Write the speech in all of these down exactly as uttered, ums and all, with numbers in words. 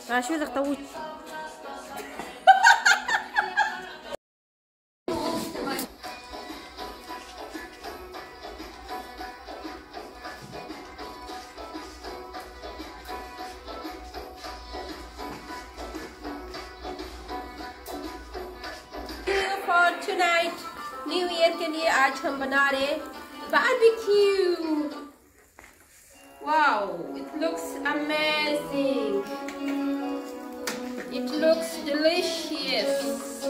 شو بدك طويل. For tonight, New Year के लिए आज हम बना रहे barbecue. Wow, it looks amazing. It looks delicious.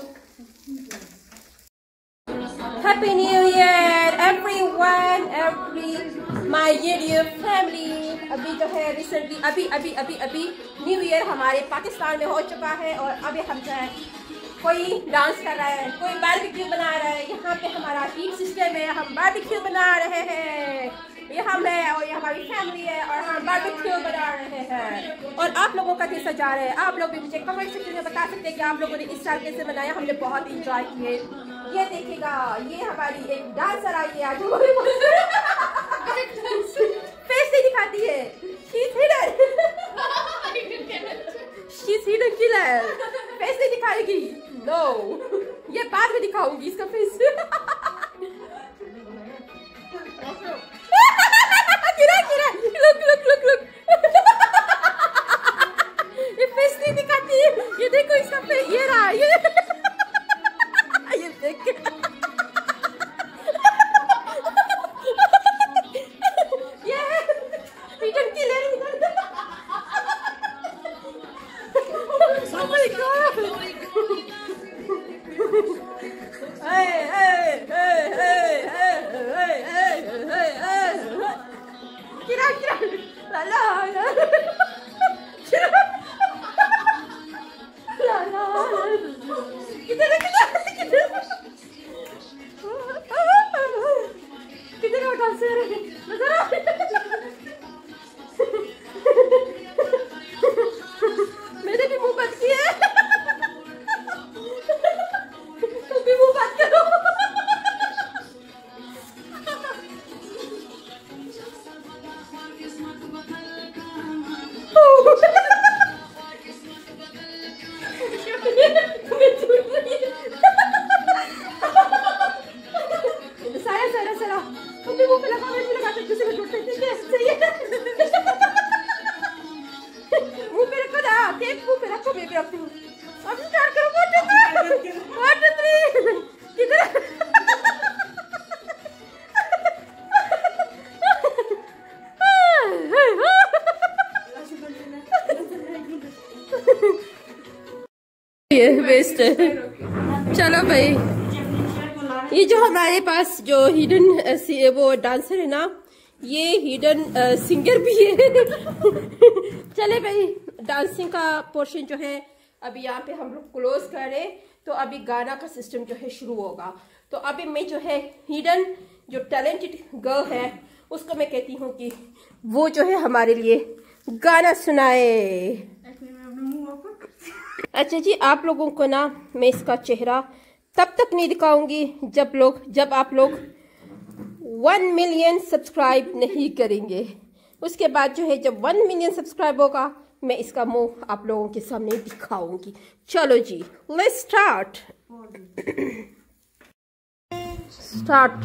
Happy New Year, everyone, every my YouTube family. अभी जो है रिसेंटली अभी अभी अभी अभी न्यू ईयर हमारे पाकिस्तान में हो चुका है और अभी हम जो है कोई डांस कर रहा है, कोई बारबेक्यू बना रहा है। यहाँ पे हमारा टीम सिस्टम है, हम बारबेक्यू बना रहे हैं। ये हम है और ये हमारी फैमिली है और हम बारबेक्यू बना रहे हैं। और आप लोगों का कैसा जा रहा है? आप लोग भी मुझे कमेंट सेक्शन में बता सकते हैं कि आप लोगों ने इस साल कैसे बनाया। हमने बहुत इंजॉय किए। ये देखिएगा, ये हमारी एक डांसर आई है आज। फेस ही दिखाती है। She's hidden. She's hidden killer. Face नहीं दिखाएगी। नो, ये बाद में दिखाऊंगी इसका फेस। किरा किरा, लुक लुक लुक लुक। ये फेस नहीं दिखाती है। ये देखो इसका फेस, ये रहा ये। ये देख। ये hidden killer। Oh my God. Hey, hey, hey, hey, hey, hey, hey, hey, hey. Kira, kira. La la la. Kira. La la. किधर है किधर किधर? किधर है डांसर? नजर आ रहा है? मेरे भी मुंह बंद किए। तुम भी मुंह बंद करो। साया सारा सारा तुम भी मुंह पे लगा, मैं भी लगाते किसी को जोड़ते थे। सही है। मुंह पे रखो ना, टेप मुंह पे रखो। मैं भी रखती हूँ। अब स्टार्ट करो। One two three, one two three. किधर? ये बेस्ट है। चलो भाई, ये जो हमारे पास जो हिडन वो डांसर है ना, ये हिडन सिंगर भी है। चले भाई, डांसिंग का पोर्शन जो है अभी यहाँ पे हम लोग क्लोज कर रहे, तो अभी गाना का सिस्टम जो है शुरू होगा। तो अभी मैं जो है हिडन जो टैलेंटेड गर्ल है उसको मैं कहती हूँ कि वो जो है हमारे लिए गाना सुनाए। अच्छा जी, आप लोगों को ना मैं इसका चेहरा तब तक नहीं दिखाऊंगी जब लोग जब आप लोग वन मिलियन सब्सक्राइब नहीं करेंगे। उसके बाद जो है जब वन मिलियन सब्सक्राइब होगा मैं इसका मुंह आप लोगों के सामने दिखाऊंगी। चलो जी, लेट्स स्टार्ट। स्टार्ट।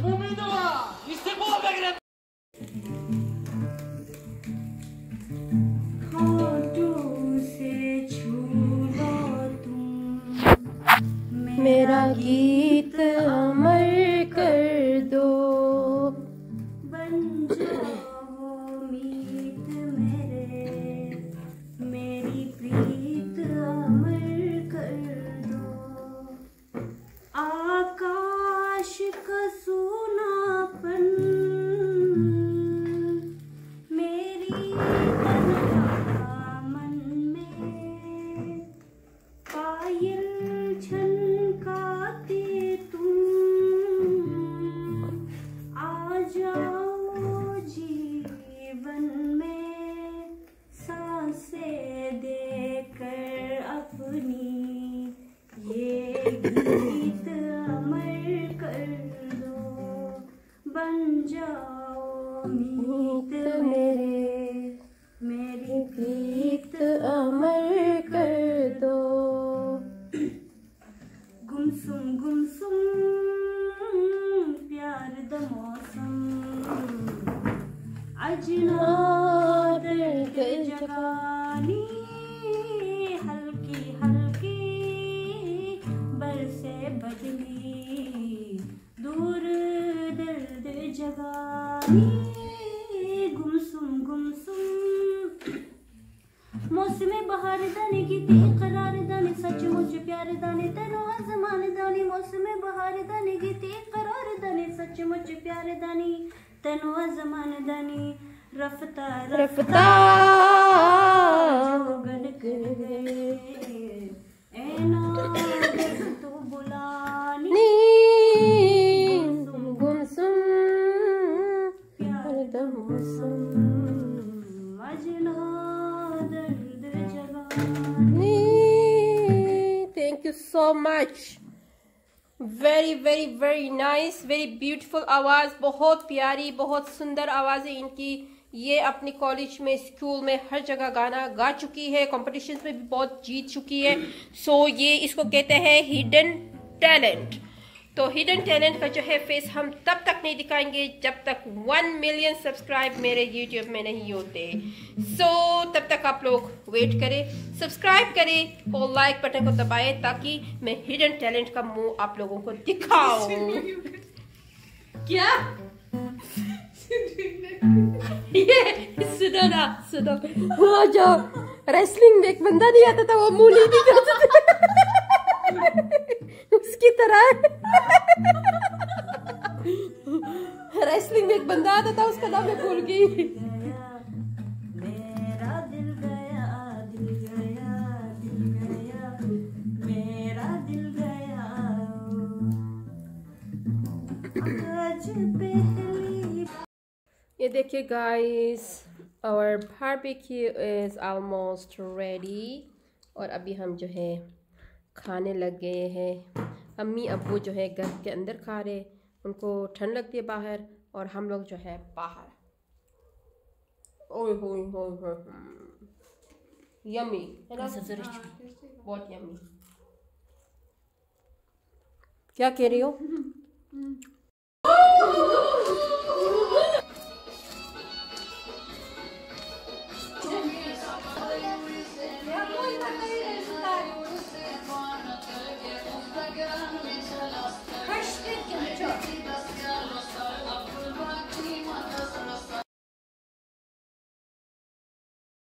मेरा गीत अमर कर दो, बन जाओ मीत मेरे, मेरी प्रीत अमर कर दो। आकाश का सोनापन मेरी तन्हा मन में, पायल छनकाते तुम आ जाओ जीवन में, सांसें देकर अपनी ये गीत अमर कर दो। बन जाओ मीत मेरे, मेरी गीत अमर जगानी, हल्की हल्की बरसे बदली, दूर दर्द जगानी, गुमसुम गुमसुम मौसमे बहार दाने गीते करार दाने, सचमुच प्यार दाने तेनो आसमान दानी, मौसमे बहार दाने गीते करार दाने, सचमुच प्यार दानी तेनो आसमान दानी, रफ्ता रफ्ता जोगन कर गए ऐना तू बुलानी, गुमसुम प्यार दा मौसम मजना दर्द जगानी। Thank you so much, very very very nice, very beautiful आवाज़, बहुत प्यारी, बहुत सुंदर आवाज़ है इनकी। ये अपनी कॉलेज में, स्कूल में, हर जगह गाना गा चुकी है, कॉम्पिटिशन्स में भी बहुत जीत चुकी है। सो so, ये इसको कहते हैं हिडन टैलेंट। तो हिडन टैलेंट का जो है फेस हम तब तक नहीं दिखाएंगे जब तक वन मिलियन सब्सक्राइब मेरे यूट्यूब में नहीं होते। सो so, तब तक आप लोग वेट करें, सब्सक्राइब करें और लाइक बटन को दबाएं ताकि मैं हिडन टैलेंट का मुंह आप लोगों को दिखाऊं। क्या ये सुनो ना, सुनो, वो जो रेसलिंग में एक बंदा नहीं आता था, वो मुंह नहीं करता था उसकी तरह रेसलिंग में एक बंदा आता था, उसका नाम मैं भूल गई। मेरा दिल गया, दिल गया, दिल गया, मेरा दिल गया आज पहली। ये देखिए guys, our barbecue is almost ready और अभी हम जो है खाने लग गए हैं। अम्मी अब्बू जो है घर के अंदर खा रहे, उनको ठंड लगती है बाहर, और हम लोग जो है बाहर। ओए होए होए होए, यम्मी है ना, बहुत यम्मी। क्या कह रही हो?